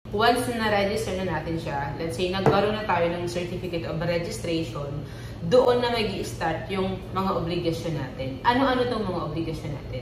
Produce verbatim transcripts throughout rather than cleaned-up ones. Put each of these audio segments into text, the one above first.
Once na na-register na natin siya, let's say nagkaroon na tayo ng Certificate of Registration, doon na mag-i-start yung mga obligasyon natin. Ano-ano itong mga obligasyon natin?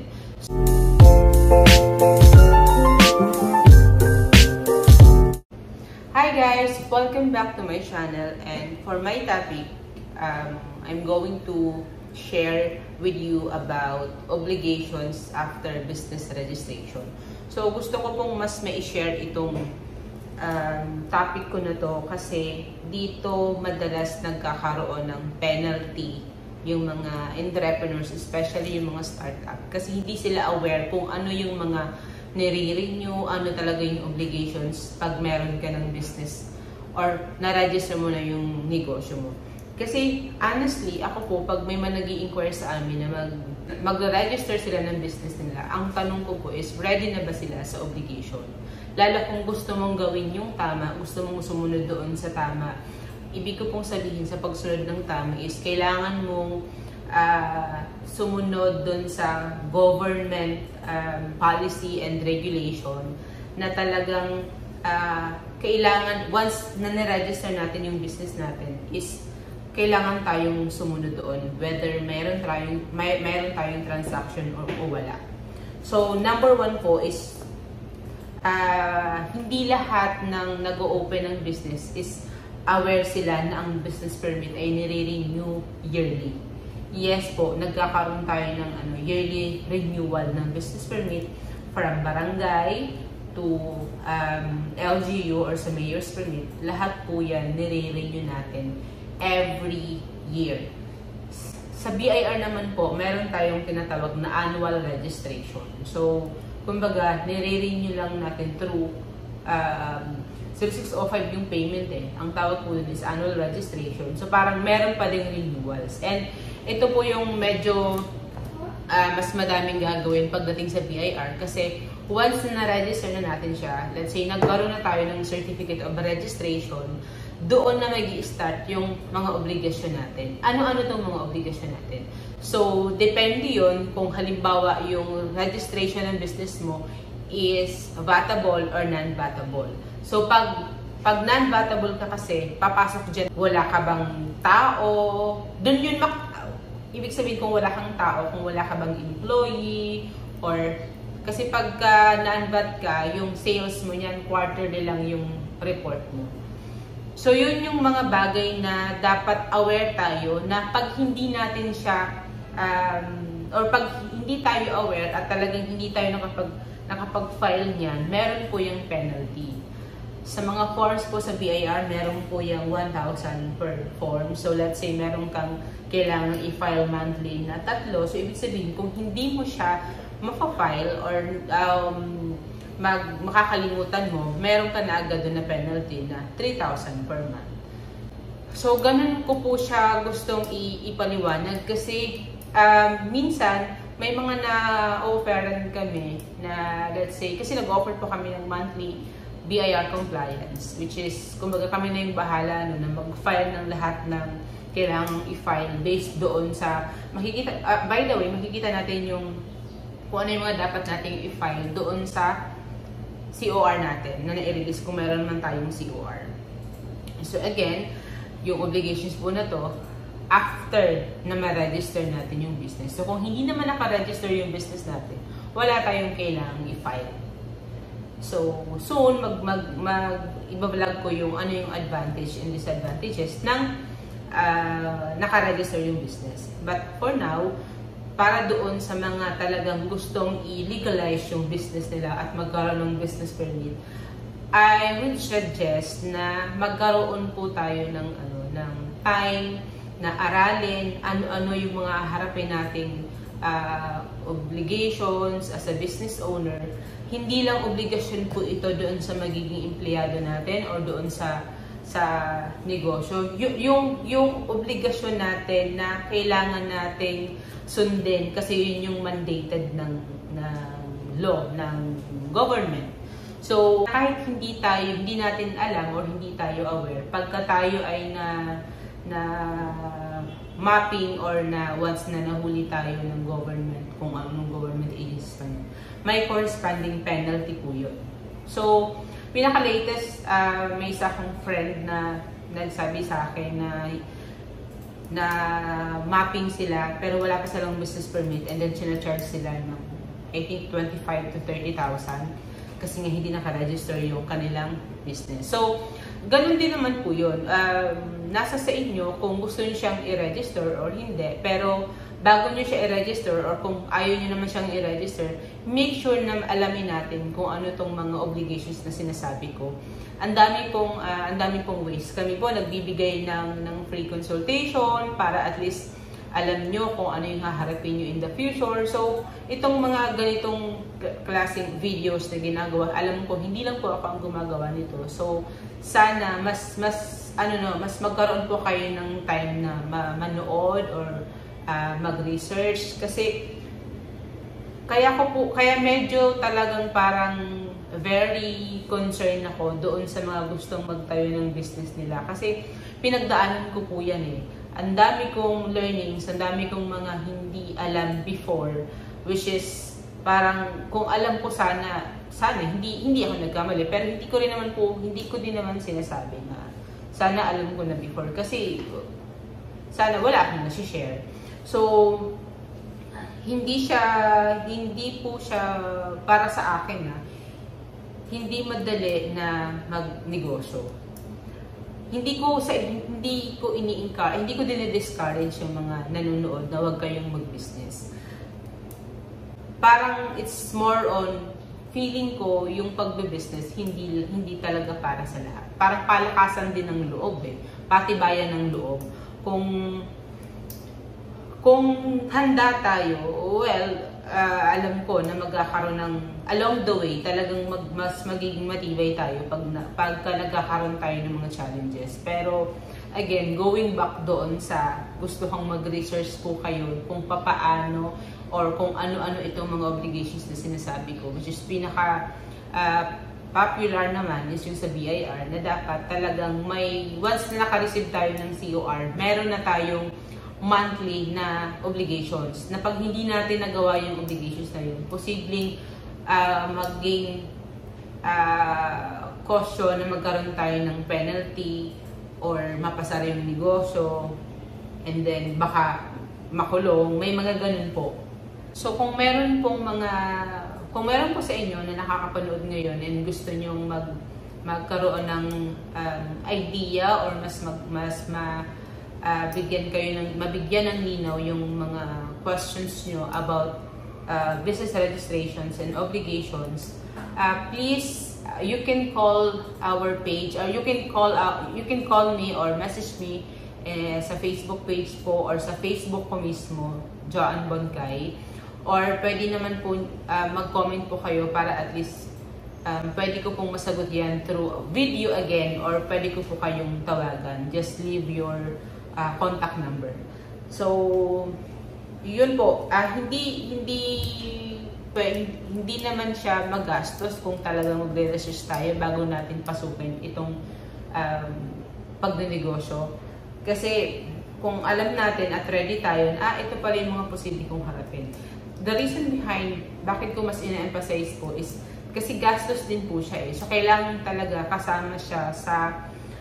Hi guys! Welcome back to my channel, and for my topic, um, I'm going to share with you about obligations after business registration. So gusto ko pong mas ma-share itong um, topic ko na to kasi dito madalas nagkakaroon ng penalty yung mga entrepreneurs, especially yung mga startup, kasi hindi sila aware kung ano yung mga nire-renew, ano talaga yung obligations pag meron ka ng business or na-register mo na yung negosyo mo. Kasi honestly, ako po, pag may man nag-i-inquire sa amin na mag, mag-register sila ng business nila, ang tanong ko po is, ready na ba sila sa obligation? Lalo kung gusto mong gawin yung tama, gusto mong sumunod doon sa tama. Ibig ko pong sabihin sa pagsunod ng tama is, kailangan mong uh, sumunod doon sa government um, policy and regulation na talagang uh, kailangan, once na na-register natin yung business natin, is kailangan tayong sumunod doon, whether mayroon tayong, may, mayroon tayong transaction or, o wala. So, number one po is, uh, hindi lahat ng nag-o-open ng business is aware sila na ang business permit ay nire-renew yearly. Yes po, nagkakaroon tayo ng ano, yearly renewal ng business permit from barangay to um, L G U or sa mayor's permit. Lahat po yan nire-renew natin every year. Sa B I R naman po, meron tayong tinatawag na annual registration. So, kumbaga, nire-renew lang natin through um, zero six zero five yung payment eh. Ang tawag po dun is annual registration. So, parang meron pa ding renewals. And ito po yung medyo uh, mas madaming gagawin pagdating sa B I R. Kasi once na na-register na natin siya, let's say nagkaroon na tayo ng Certificate of Registration, doon na mag-i-start yung mga obligasyon natin. Ano-ano itong mga obligasyon natin? So, depende yun kung halimbawa yung registration ng business mo is vatable or non-vatable. So, pag, pag non-vatable ka kasi, papasok dyan, wala ka bang tao, doon yun, ibig sabihin kung wala kang tao, kung wala ka bang employee, or, kasi pagka non-vat ka, yung sales mo niyan, quarterly lang yung report mo. So, yun yung mga bagay na dapat aware tayo na pag hindi natin siya, um, or pag hindi tayo aware at talagang hindi tayo nakapag, nakapag-file niyan, meron po yung penalty. Sa mga forms po sa B I R, meron po yung one thousand per form. So, let's say meron kang kailangan i-file monthly na tatlo. So, ibig sabihin, kung hindi mo siya mapa-file or um, mag makakalimutan mo, meron ka na agad na penalty na three thousand per month. So, ganun ko po siya gustong ipaliwanag kasi um, minsan, may mga na-offeran kami na, let's say, kasi nag-offer po kami ng monthly B I R compliance, which is, kumbaga kami na yung bahala no, na mag-file ng lahat ng kailangang i-file based doon sa, makikita, uh, by the way, makikita natin yung kung ano yung mga dapat natin i-file doon sa C O R natin, na na-release kung meron man tayong C O R. So again, yung obligations po na to, after na ma-register natin yung business. So kung hindi naman naka-register yung business natin, wala tayong kailangang i-file. So soon, mag, mag, mag, ibablog ko yung ano yung advantage and disadvantages ng uh, naka-register yung business. But for now, para doon sa mga talagang gustong i-legalize yung business nila at magkaroon ng business permit, I would suggest na magkaroon po tayo ng, ano, ng time na aralin ano-ano yung mga harapin nating uh, obligations as a business owner. Hindi lang obligasyon po ito doon sa magiging empleyado natin or doon sa sa negosyo. Y yung, yung obligasyon natin na kailangan nating sundin kasi yun yung mandated ng, ng law, ng government. So, kahit hindi tayo, hindi natin alam or hindi tayo aware, pagka tayo ay na, na mapping or na once na nahuli tayo ng government, kung anong government agency, may corresponding penalty po yun. So, pinaka-latest, uh, may isa akong friend na nagsabi sa akin na na mapping sila pero wala pa silang business permit, and then sinacharge sila ng I think twenty-five to thirty thousand kasi nga hindi naka-register yung kanilang business. So, ganun din naman po yun. Um, nasa sa inyo kung gusto nyo siyang i-register or hindi. Pero, bago nyo siya i-register or kung ayaw nyo naman siyang i-register, make sure na alamin natin kung ano tong mga obligations na sinasabi ko. Ang dami pong, uh, ang dami pong ways. Kami po nagbibigay ng, ng free consultation para at least alam nyo kung ano yung haharapin nyo in the future. So, itong mga ganitong klaseng videos na ginagawa, alam ko, hindi lang po ako ang gumagawa nito. So, sana mas, mas, ano no, mas magkaroon po kayo ng time na ma manood or uh, mag-research. Kasi, kaya ko po, kaya medyo talagang parang very concerned ako doon sa mga gustong magtayo ng business nila. Kasi, pinagdaanan ko po yan eh. Ang dami kong learnings, ang dami kong mga hindi alam before, which is parang kung alam ko sana, sana hindi hindi ako nagkamali, pero hindi ko rin naman po, hindi ko din naman sinasabi na sana alam ko na before kasi sana wala akong nasi-share. So hindi siya hindi po siya para sa akin na hindi madali na magnegosyo. Hindi ko sa hindi ko ini-encourage, hindi ko dine-discourage yung mga nanonood na huwag kayong mag-business. Parang it's more on feeling ko yung pagbe-business hindi hindi talaga para sa lahat. Parang palakasan din ng loob eh, patibayan ng loob. Kung kung handa tayo, well, uh, alam ko na magkakaroon ng along the way, talagang mag, mas magiging matibay tayo pag na, pagka nagkakaroon tayo ng mga challenges. Pero, again, going back doon sa gusto kong mag-research po kayo kung papaano or kung ano-ano itong mga obligations na sinasabi ko, which is pinaka uh, popular naman is yung sa B I R na dapat talagang may, once na naka-receive tayo ng C O R, meron na tayong monthly na obligations na pag hindi natin nagawa yung obligations na yun, posibleng Uh, mag-gain uh, caution na magkaroon tayo ng penalty or mapasara yung negosyo and then baka makulong, may mga ganun po. So kung meron pong mga kung meron po sa inyo na nakakapanood ngayon and gusto nyong mag magkaroon ng um, idea or mas mag, mas ma uh, bigyan kayo ng mabigyan ng linaw yung mga questions nyo about Uh, business registrations and obligations, uh, please uh, you can call our page or you can call uh, you can call me or message me eh, sa Facebook page po or sa Facebook ko mismo, Joan Boncay, or pwede naman po uh, mag-comment po kayo para at least um, pwede ko pong masagot yan through video again or pwede ko po kayong tawagan. Just leave your uh, contact number. So yun po, uh, hindi hindi well, hindi naman siya magastos kung talagang magre-research tayo bago natin pasukin itong um, pagnenegosyo. Kasi kung alam natin at ready tayo, ah, ito pala yung mga posible kong harapin. The reason behind bakit ko mas ina-emphasize po is kasi gastos din po siya eh. So kailangan talaga kasama siya sa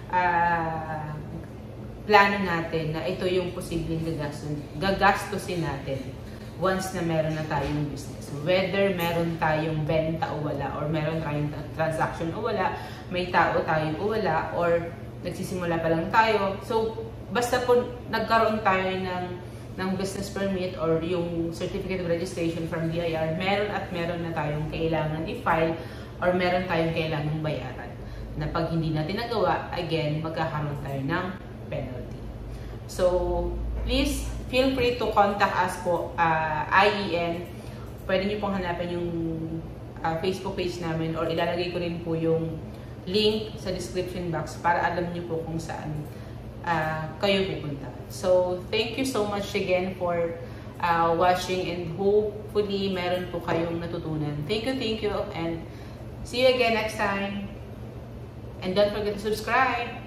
uh, plano natin na ito yung posibleng gagastusin, gagastusin natin once na meron na tayong business. Whether meron tayong benta o wala, or meron tayong transaction o wala, may tao tayo o wala, or nagsisimula pa lang tayo. So, basta po nagkaroon tayo ng, ng business permit or yung certificate of registration from B I R, meron at meron na tayong kailangan i-file or meron tayong kailangan bayaran. Na pag hindi natin nagawa, again, magkakaroon tayo ng penalty. So, please feel free to contact us po, uh, I E N. Pwede niyo pong hanapin yung uh, Facebook page namin or ilalagay ko rin po yung link sa description box para alam niyo po kung saan uh, kayo pupunta. So, thank you so much again for uh, watching and hopefully meron po kayong natutunan. Thank you, thank you, and see you again next time. And don't forget to subscribe.